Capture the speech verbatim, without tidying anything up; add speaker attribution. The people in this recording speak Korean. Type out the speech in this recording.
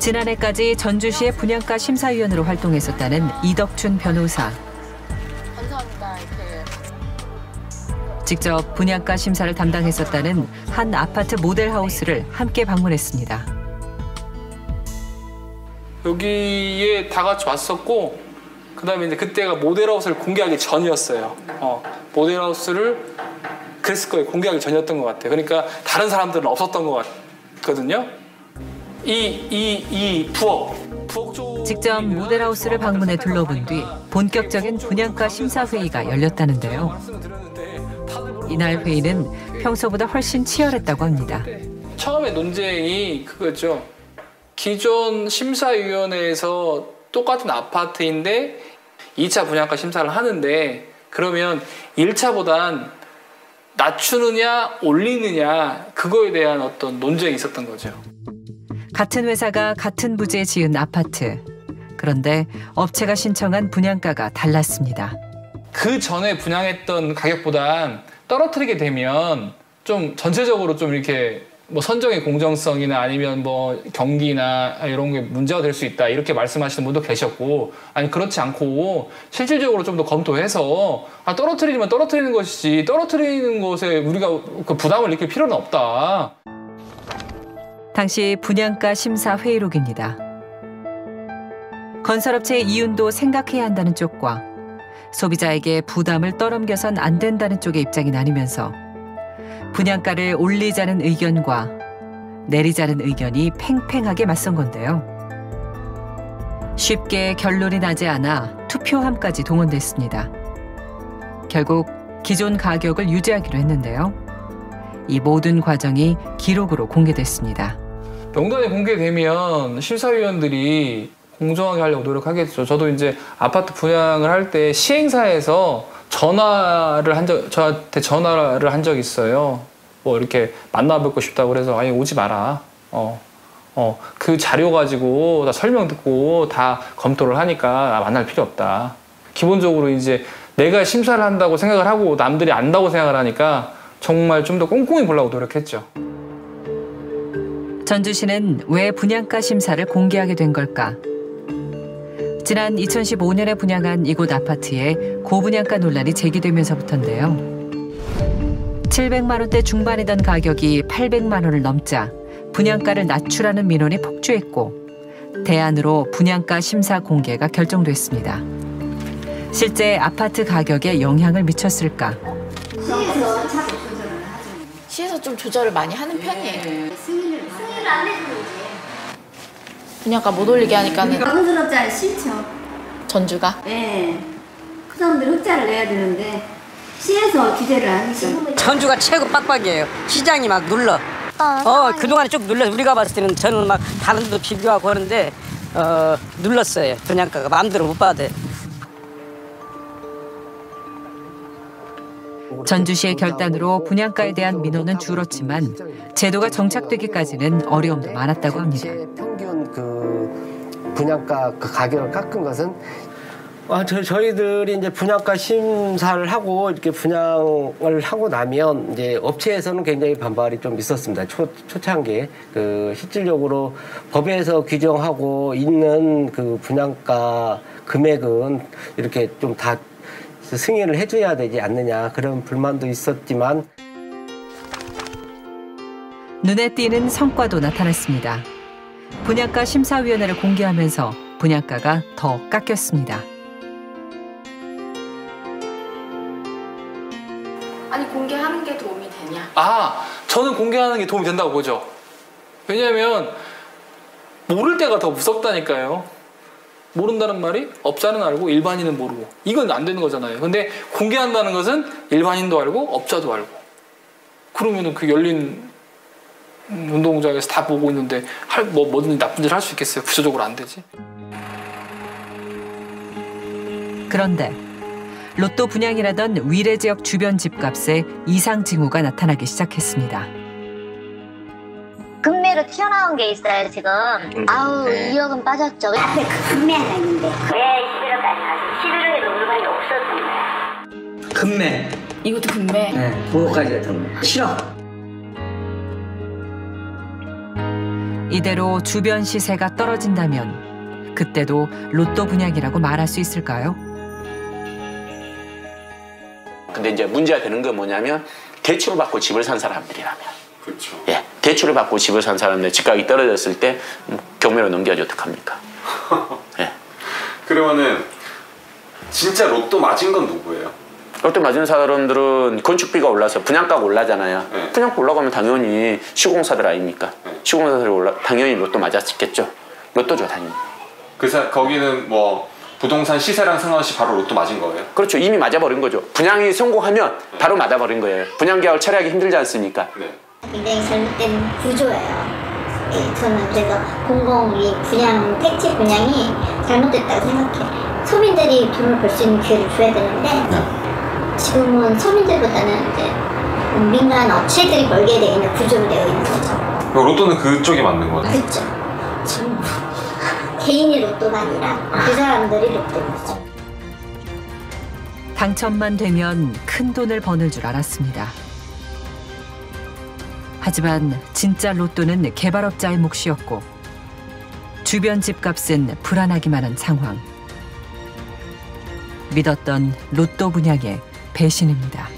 Speaker 1: 지난해까지 전주시의 분양가 심사위원으로 활동했었다는 이덕춘 변호사.
Speaker 2: 감사합니다. 이렇게.
Speaker 1: 직접 분양가 심사를 담당했었다는 한 아파트 모델하우스를 함께 방문했습니다.
Speaker 3: 여기에 다 같이 왔었고, 그다음에 이제 그때가 모델하우스를 공개하기 전이었어요. 어, 모델하우스를 그랬을 거예요. 공개하기 전이었던 것 같아요. 그러니까 다른 사람들은 없었던 것 같거든요. 이, 이, 이 부엌. 부엌 쪽
Speaker 1: 직접 모델하우스를 방문해 둘러본 뒤 본격적인 분양가 심사 회의가 열렸다는데요. 이날 회의는 평소보다 훨씬 치열했다고 합니다.
Speaker 3: 처음에 논쟁이 그거죠. 기존 심사위원회에서 똑같은 아파트인데 이 차 분양가 심사를 하는데 그러면 일 차보단 낮추느냐 올리느냐 그거에 대한 어떤 논쟁이 있었던 거죠.
Speaker 1: 같은 회사가 같은 부지에 지은 아파트. 그런데 업체가 신청한 분양가가 달랐습니다.
Speaker 3: 그 전에 분양했던 가격보단 떨어뜨리게 되면 좀 전체적으로 좀 이렇게 뭐 선정의 공정성이나 아니면 뭐 경기나 이런 게 문제가 될 수 있다 이렇게 말씀하시는 분도 계셨고, 아니 그렇지 않고 실질적으로 좀 더 검토해서 아, 떨어뜨리면 떨어뜨리는 것이지 떨어뜨리는 것에 우리가 그 부담을 느낄 필요는 없다.
Speaker 1: 당시 분양가 심사 회의록입니다. 건설업체의 이윤도 생각해야 한다는 쪽과 소비자에게 부담을 떠넘겨선 안 된다는 쪽의 입장이 나뉘면서 분양가를 올리자는 의견과 내리자는 의견이 팽팽하게 맞선 건데요. 쉽게 결론이 나지 않아 투표함까지 동원됐습니다. 결국 기존 가격을 유지하기로 했는데요. 이 모든 과정이 기록으로 공개됐습니다.
Speaker 3: 명단이 공개되면 심사위원들이 공정하게 하려고 노력하겠죠. 저도 이제 아파트 분양을 할 때 시행사에서 전화를 한 적, 저한테 전화를 한 적이 있어요. 뭐 이렇게 만나뵙고 싶다고 그래서 아니 오지 마라. 어, 어, 그 자료 가지고 다 설명 듣고 다 검토를 하니까 만날 필요 없다. 기본적으로 이제 내가 심사를 한다고 생각을 하고 남들이 안다고 생각을 하니까 정말 좀 더 꼼꼼히 보려고 노력했죠.
Speaker 1: 전주시는 왜 분양가 심사를 공개하게 된 걸까? 지난 이천십오 년에 분양한 이곳 아파트에 고분양가 논란이 제기되면서부터인데요. 칠백만 원대 중반이던 가격이 팔백만 원을 넘자 분양가를 낮추라는 민원이 폭주했고 대안으로 분양가 심사 공개가 결정됐습니다. 실제 아파트 가격에 영향을 미쳤을까?
Speaker 4: 시에서 자꾸 조절을 하죠.
Speaker 2: 시에서 좀 조절을 많이 하는 편이에요.
Speaker 4: 네. 승인을 승인을 안 해주는 거지.
Speaker 2: 분양가 못 올리게 하니까는.
Speaker 4: 건설업자는 싫죠.
Speaker 2: 전주가?
Speaker 4: 네. 그 사람들 흑자를 내야 되는데 시에서 규제를 안 하죠.
Speaker 5: 전주가 최고 빡빡이에요. 시장이 막 눌러. 어, 그동안에 쭉 눌러. 우리가 봤을 때는 저는 막 다른 데도 비교하고 하는데 어, 눌렀어요. 분양가가 마음대로 못 받아요.
Speaker 1: 전주시의 결단으로 분양가에 대한 민원은 줄었지만 제도가 정착되기까지는 어려움도 많았다고 합니다.
Speaker 6: 평균 그 분양가 그 가격을 깎은 것은 아, 저, 저희들이 이제 분양가 심사를 하고 이렇게 분양을 하고 나면 이제 업체에서는 굉장히 반발이 좀 있었습니다. 초, 초창기에 그 실질적으로 법에서 규정하고 있는 그 분양가 금액은 이렇게 좀 다 승인을 해줘야 되지 않느냐 그런 불만도 있었지만
Speaker 1: 눈에 띄는 성과도 나타났습니다. 분양가 심사위원회를 공개하면서 분양가가 더 깎였습니다.
Speaker 2: 아니 공개하는 게 도움이 되냐?
Speaker 3: 아, 저는 공개하는 게 도움이 된다고 보죠. 왜냐하면 모를 때가 더 무섭다니까요. 모른다는 말이 업자는 알고 일반인은 모르고 이건 안 되는 거잖아요. 근데 공개한다는 것은 일반인도 알고 업자도 알고 그러면은 그 열린 운동장에서 다 보고 있는데 할, 뭐, 뭐든지 나쁜 짓을 할 수 있겠어요? 구조적으로 안 되지.
Speaker 1: 그런데 로또 분양이라던 위례 지역 주변 집값에 이상 징후가 나타나기 시작했습니다.
Speaker 7: 금매로 튀어나온 게 있어요 지금. 아우
Speaker 4: 네.
Speaker 7: 이억은 빠졌죠.
Speaker 4: 앞에 금매 하나 있는데.
Speaker 7: 왜 십일억까지 가서 십일억에도 물건이 없었던 거야.
Speaker 8: 금매.
Speaker 2: 이것도 금매?
Speaker 8: 네, 오억까지 됐던 거. 칠억.
Speaker 1: 이대로 주변 시세가 떨어진다면 그때도 로또 분양이라고 말할 수 있을까요?
Speaker 8: 근데 이제 문제가 되는 건 뭐냐면 대출을 받고 집을 산 사람들이라면.
Speaker 9: 그렇죠.
Speaker 8: 예, 대출을 받고 집을 산 사람들 집값이 떨어졌을 때 경매로 넘겨야지 어떡합니까? 예.
Speaker 9: 그러면은 진짜 로또 맞은 건 누구예요?
Speaker 8: 로또 맞은 사람들은 건축비가 올라서 분양가가 올라잖아요.
Speaker 9: 네.
Speaker 8: 분양가 올라가면 당연히 시공사들 아닙니까?
Speaker 9: 네.
Speaker 8: 시공사들이 올라 당연히 로또 맞았겠죠. 로또죠 당연히.
Speaker 9: 그래서 거기는 뭐 부동산 시세랑 상관없이 바로 로또 맞은 거예요?
Speaker 8: 그렇죠. 이미 맞아버린 거죠. 분양이 성공하면
Speaker 9: 네.
Speaker 8: 바로 맞아버린 거예요. 분양 계약을 처리하기 힘들지 않습니까?
Speaker 9: 네.
Speaker 4: 굉장히 잘못된 구조예요. 예, 저는 그래서 공공 이 분양 택지 분양이 잘못됐다고 생각해요. 소민들이 돈을 벌 수 있는 기회를 줘야 되는데 지금은 소민들보다는 이제 민간 업체들이 벌게 되는 구조로 되어 있는 거죠.
Speaker 9: 로또는 그쪽이 맞는 거죠?
Speaker 4: 그렇죠. 전부 개인이 로또가 아니라 그 사람들이 로또인 거죠.
Speaker 1: 당첨만 되면 큰 돈을 버는 줄 알았습니다. 하지만 진짜 로또는 개발업자의 몫이었고 주변 집값은 불안하기만 한 상황. 믿었던 로또 분양의 배신입니다.